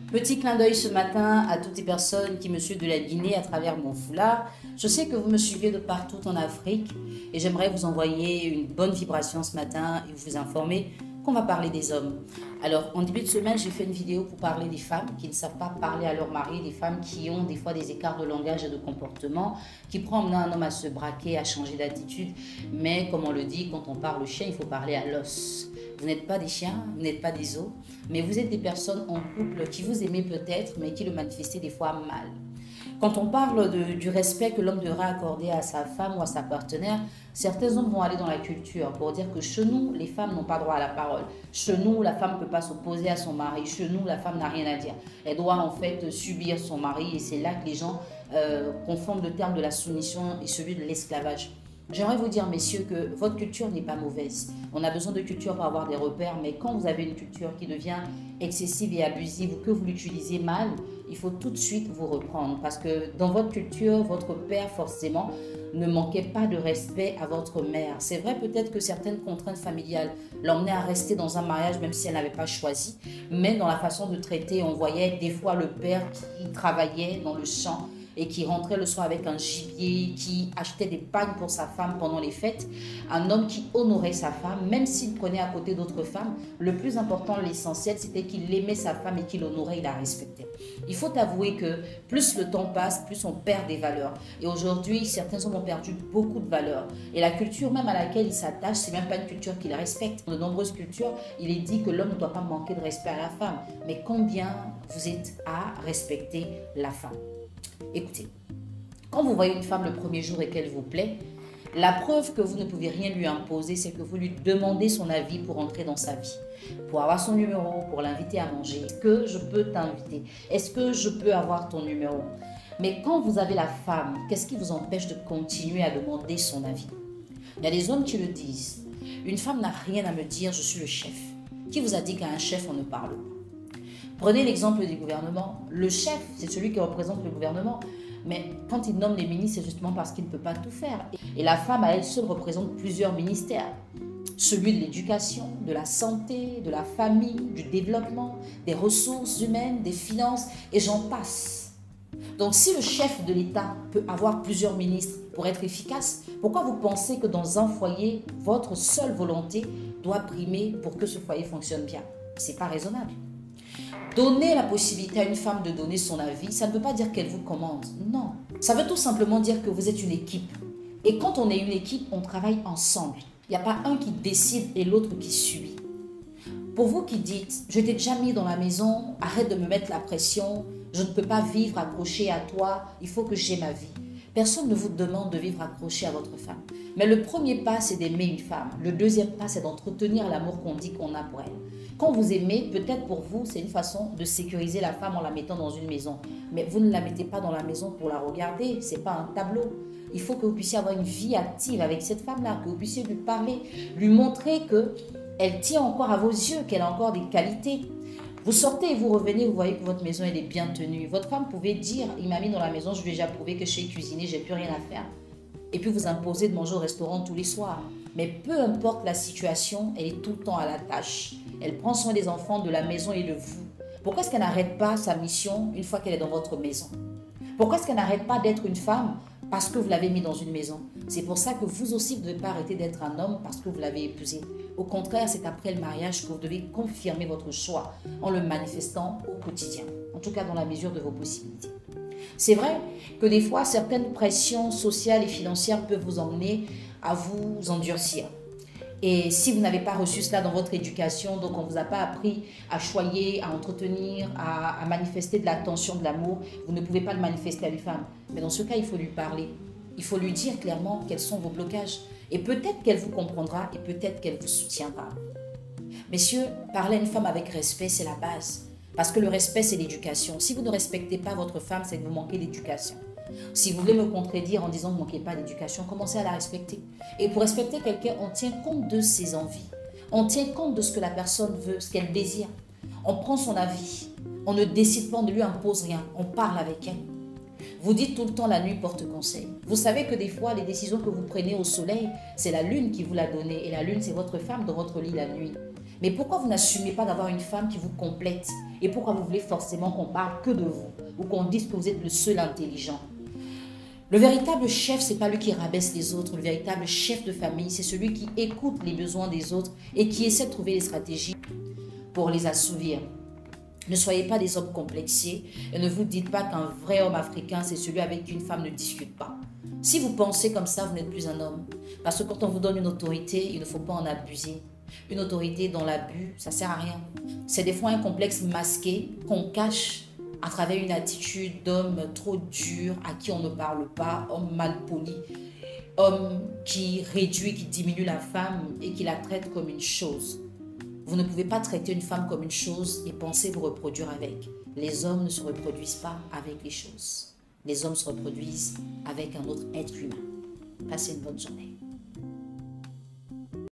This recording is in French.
Petit clin d'œil ce matin à toutes les personnes qui me suivent de la Guinée à travers mon foulard. Je sais que vous me suivez de partout en Afrique et j'aimerais vous envoyer une bonne vibration ce matin et vous informer qu'on va parler des hommes. Alors, en début de semaine, j'ai fait une vidéo pour parler des femmes qui ne savent pas parler à leur mari, des femmes qui ont des fois des écarts de langage et de comportement, qui prennent un homme à se braquer, à changer d'attitude. Mais comme on le dit, quand on parle chien, il faut parler à l'os. Vous n'êtes pas des chiens, vous n'êtes pas des os, mais vous êtes des personnes en couple qui vous aimez peut-être, mais qui le manifestez des fois mal. Quand on parle du respect que l'homme devrait accorder à sa femme ou à sa partenaire, certains hommes vont aller dans la culture pour dire que chez nous, les femmes n'ont pas droit à la parole. Chez nous, la femme ne peut pas s'opposer à son mari. Chez nous, la femme n'a rien à dire. Elle doit en fait subir son mari et c'est là que les gens confondent le terme de la soumission et celui de l'esclavage. J'aimerais vous dire, messieurs, que votre culture n'est pas mauvaise. On a besoin de culture pour avoir des repères, mais quand vous avez une culture qui devient excessive et abusive ou que vous l'utilisez mal, il faut tout de suite vous reprendre. Parce que dans votre culture, votre père, forcément, ne manquait pas de respect à votre mère. C'est vrai peut-être que certaines contraintes familiales l'emmenaient à rester dans un mariage, même si elle n'avait pas choisi. Mais dans la façon de traiter, on voyait des fois le père qui travaillait dans le champ, et qui rentrait le soir avec un gibier, qui achetait des pagnes pour sa femme pendant les fêtes. Un homme qui honorait sa femme, même s'il prenait à côté d'autres femmes. Le plus important, l'essentiel, c'était qu'il aimait sa femme et qu'il l'honorait, il la respectait. Il faut avouer que plus le temps passe, plus on perd des valeurs. Et aujourd'hui, certains hommes ont perdu beaucoup de valeurs. Et la culture même à laquelle ils s'attachent, c'est même pas une culture qu'ils respectent. Dans de nombreuses cultures, il est dit que l'homme ne doit pas manquer de respect à la femme. Mais combien vous êtes à respecter la femme ? Écoutez, quand vous voyez une femme le premier jour et qu'elle vous plaît, la preuve que vous ne pouvez rien lui imposer, c'est que vous lui demandez son avis pour entrer dans sa vie, pour avoir son numéro, pour l'inviter à manger. Est-ce que je peux t'inviter? Est-ce que je peux avoir ton numéro? Mais quand vous avez la femme, qu'est-ce qui vous empêche de continuer à demander son avis? Il y a des hommes qui le disent. Une femme n'a rien à me dire, je suis le chef. Qui vous a dit qu'à un chef, on ne parle pas? Prenez l'exemple du gouvernement. Le chef, c'est celui qui représente le gouvernement. Mais quand il nomme les ministres, c'est justement parce qu'il ne peut pas tout faire. Et la femme, à elle seule, représente plusieurs ministères. Celui de l'éducation, de la santé, de la famille, du développement, des ressources humaines, des finances, et j'en passe. Donc si le chef de l'État peut avoir plusieurs ministres pour être efficace, pourquoi vous pensez que dans un foyer, votre seule volonté doit primer pour que ce foyer fonctionne bien? Ce n'est pas raisonnable. Donner la possibilité à une femme de donner son avis, ça ne veut pas dire qu'elle vous commande. Non. Ça veut tout simplement dire que vous êtes une équipe. Et quand on est une équipe, on travaille ensemble. Il n'y a pas un qui décide et l'autre qui subit. Pour vous qui dites, je t'ai déjà mis dans la maison, arrête de me mettre la pression, je ne peux pas vivre accroché à toi, il faut que j'aie ma vie. Personne ne vous demande de vivre accroché à votre femme. Mais le premier pas, c'est d'aimer une femme. Le deuxième pas, c'est d'entretenir l'amour qu'on dit qu'on a pour elle. Quand vous aimez, peut-être pour vous, c'est une façon de sécuriser la femme en la mettant dans une maison. Mais vous ne la mettez pas dans la maison pour la regarder. Ce n'est pas un tableau. Il faut que vous puissiez avoir une vie active avec cette femme-là, que vous puissiez lui parler, lui montrer qu'elle tient encore à vos yeux, qu'elle a encore des qualités. Vous sortez et vous revenez, vous voyez que votre maison elle est bien tenue. Votre femme pouvait dire, il m'a mis dans la maison, je lui ai déjà prouvé que je sais cuisiner, j'ai plus rien à faire. Et puis vous imposez de manger au restaurant tous les soirs. Mais peu importe la situation, elle est tout le temps à la tâche. Elle prend soin des enfants, de la maison et de vous. Pourquoi est-ce qu'elle n'arrête pas sa mission une fois qu'elle est dans votre maison? Pourquoi est-ce qu'elle n'arrête pas d'être une femme parce que vous l'avez mis dans une maison? C'est pour ça que vous aussi, vous ne devez pas arrêter d'être un homme parce que vous l'avez épousé. Au contraire, c'est après le mariage que vous devez confirmer votre choix en le manifestant au quotidien, en tout cas dans la mesure de vos possibilités. C'est vrai que des fois, certaines pressions sociales et financières peuvent vous emmener à vous endurcir. Et si vous n'avez pas reçu cela dans votre éducation, donc on ne vous a pas appris à choyer, à entretenir, à manifester de l'attention, de l'amour, vous ne pouvez pas le manifester à une femme. Mais dans ce cas, il faut lui parler. Il faut lui dire clairement quels sont vos blocages. Et peut-être qu'elle vous comprendra et peut-être qu'elle vous soutiendra. Messieurs, parler à une femme avec respect, c'est la base. Parce que le respect, c'est l'éducation. Si vous ne respectez pas votre femme, c'est que vous manquez d'éducation. Si vous voulez me contredire en disant que vous ne manquez pas d'éducation, commencez à la respecter. Et pour respecter quelqu'un, on tient compte de ses envies. On tient compte de ce que la personne veut, ce qu'elle désire. On prend son avis. On ne décide pas, on ne lui impose rien. On parle avec elle. Vous dites tout le temps la nuit porte conseil. Vous savez que des fois, les décisions que vous prenez au soleil, c'est la lune qui vous l'a donnée. Et la lune, c'est votre femme dans votre lit la nuit. Mais pourquoi vous n'assumez pas d'avoir une femme qui vous complète? Et pourquoi vous voulez forcément qu'on parle que de vous ou qu'on dise que vous êtes le seul intelligent? Le véritable chef, c'est pas lui qui rabaisse les autres. Le véritable chef de famille, c'est celui qui écoute les besoins des autres et qui essaie de trouver des stratégies pour les assouvir. Ne soyez pas des hommes complexés et ne vous dites pas qu'un vrai homme africain, c'est celui avec qui une femme ne discute pas. Si vous pensez comme ça, vous n'êtes plus un homme. Parce que quand on vous donne une autorité, il ne faut pas en abuser. Une autorité dans l'abus, ça ne sert à rien. C'est des fois un complexe masqué qu'on cache à travers une attitude d'homme trop dur, à qui on ne parle pas, homme mal poli, homme qui réduit, qui diminue la femme et qui la traite comme une chose. Vous ne pouvez pas traiter une femme comme une chose et penser vous reproduire avec. Les hommes ne se reproduisent pas avec les choses. Les hommes se reproduisent avec un autre être humain. Passez une bonne journée.